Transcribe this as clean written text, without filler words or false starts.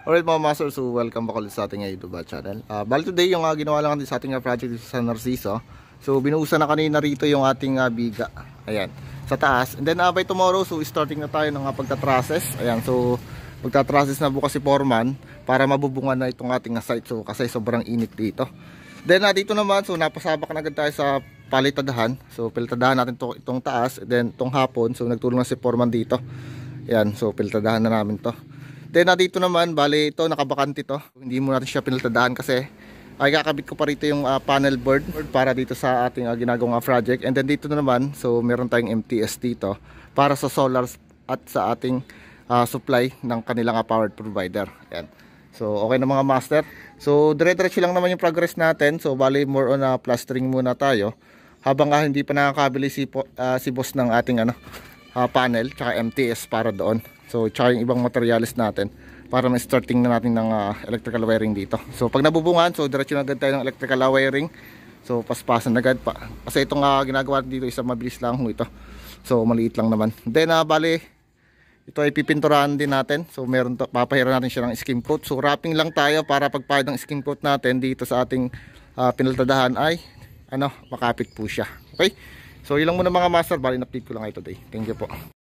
Alright mga master, so welcome back ulit sa ating YouTube channel. Bali today yung ginawa lang natin sa ating project dito sa Narciso. So binuusan na kanina rito yung ating biga. Ayan, sa taas. And then by tomorrow, so starting na tayo ng pagtatrasses. Ayan, so magtatrasses na bukas si Foreman para mabubungan na itong ating site. So kasi sobrang init dito. Then dito naman, so napasabak na agad tayo sa palitadahan. So pilitadahan natin itong taas. And then itong hapon, so nagtulong na si Foreman dito. Ayan, so pilitadahan na namin to. Then dito naman, bali ito nakabakante to. Hindi mo natin siya pinaltadaan kasi ay kakabit ko pa rito yung panel board para dito sa ating ginagawang project. And then dito na naman, so meron tayong MTS dito para sa solar at sa ating supply ng kanilang power provider. Ayan. So okay na mga master. So dire-diretso lang naman yung progress natin. So bali more on plastering muna tayo habang hindi pa nakakabili si boss ng ating panel tsaka MTS para doon. So tsaka yung ibang materials natin para ma-starting na natin ng electrical wiring dito. So pag nabubungan, so diretso na agad tayo ng electrical wiring. So paspasan agad pa. Kasi itong ginagawa dito isa mabilis lang ito. So maliit lang naman. Then bali ito ay pipinturahan din natin. So meron to, papahiran natin siya ng skim coat. So wrapping lang tayo para pagpahid ng skim coat natin dito sa ating pinaltadahan ay makapit po siya. Okay? So yun lang muna mga master, bali na-update ko lang ito today. Thank you po.